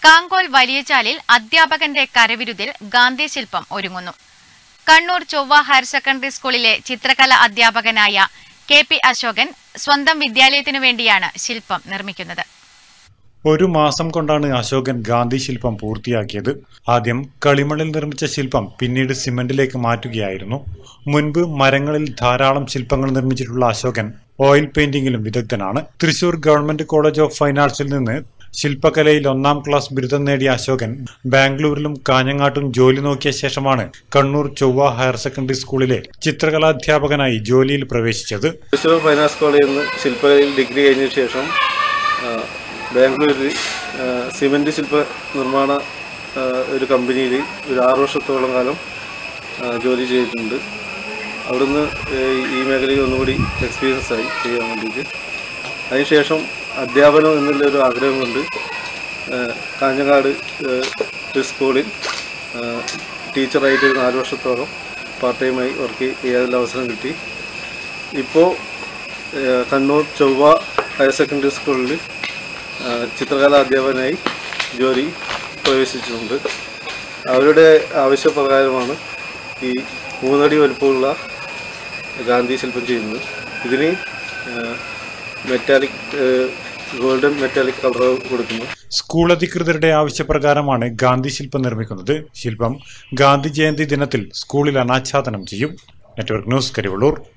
കാങ്കോൽ വലിയചാലിൽ അധ്യാപകന്റെ കരവിരുതിൽ ഗാന്ധി ശില്പം ഒരുങ്ങുന്നു. കണ്ണൂർ ചൊവ്വ ഹയർ സെക്കൻഡറി സ്കൂളിലെ ചിത്രകല അധ്യാപകനായ കെ.പി. അശോകൻ സ്വന്തം വിദ്യാലയത്തിനു വേണ്ടിയാണ് ശില്പം നിർമ്മിക്കുന്നത്. ഒരു മാസം കൊണ്ടാണ് അശോകൻ ഗാന്ധി ശില്പം പൂർത്തിയാക്കിയത്. ആദ്യം കളിമണ്ണിൽ നിർമ്മിച്ച ശില്പം പിന്നീട് സിമന്റിലേക്ക് മാറ്റുകയായിരുന്നു. മുൻപ് മരങ്ങളിൽ ധാരാളം ശില്പങ്ങൾ നിർമ്മിച്ചിട്ടുള്ള അശോകൻ ഓയിൽ പെയിന്റിംഗിലും വിദഗ്ധനാണ്. Thrissur government college of fine ആർട്സിൽ നിന്ന് ശില്പകലയിൽ 1ാം ക്ലാസ് ബിരുദം നേടിയ അശോകൻ ബാംഗ്ലൂരിലും കാഞ്ഞങ്ങാട്ടും ജോലി നോക്കിയ ശേഷമാണ് കണ്ണൂർ ചൊവ്വ ഹയർ സെക്കൻഡറി സ്കൂളിലെ ചിത്രകലാധ്യാപകനായി ജോലിയിൽ പ്രവേശിച്ചത്. തൃശൂർ ഫൈൻ ആർട്സ് കോളേജിൽ നിന്ന് ശില്പകലയിൽ ഡിഗ്രി കഴിഞ്ഞ ശേഷം ബാംഗ്ലൂരിൽ സിമന്റ് ശില്പ നിർമ്മാണ ഒരു കമ്പനിയിൽ ഒരു 6 വർഷത്തോളം കാലം ജോലി ചെയ്തിട്ടുണ്ട്. അവിടുന്ന് ഈ മേഖലയിൽ ഒന്നുകൂടി എക്സ്പീരിയൻസ് ആയി ചെയ്യാൻ വേണ്ടിയിട്ട്. അതിനുശേഷം അധ്യാപനം എന്നുള്ളൊരു ആഗ്രഹം കൊണ്ട് കാഞ്ഞങ്ങാട് സ്കൂളിൽ ടീച്ചറായിട്ട് 4 വർഷത്തോളം പാർട്ട് ടൈമായി വർക്ക് ചെയ്യാനുള്ള അവസരം കിട്ടി. ഇപ്പോൾ കണ്ണൂർ ചൊവ്വ ഹയർ സെക്കൻഡറി സ്കൂളിൽ ചിത്രകലാ അധ്യാപകനായി ജോലി പ്രവേശിച്ചിട്ടുണ്ട്. അവരുടെ ആവശ്യപ്രകാരമാണ് ഈ 3 അടി വലുപ്പമുള്ള ഗാന്ധി ശില്പം ചെയ്യുന്നത്. ഇതിന് മെറ്റാലിക് ഗോൾഡൻ മെറ്റാലിക് കളർ കൊടുക്കുന്നു. സ്കൂൾ അധികൃതരുടെ ആവശ്യപ്രകാരമാണ് ഗാന്ധി ശില്പം നിർമ്മിക്കുന്നത്. ശില്പം ഗാന്ധി ജയന്തി ദിനത്തിൽ സ്കൂളിൽ അനാച്ഛാദനം ചെയ്യും. Network news, Karivellur.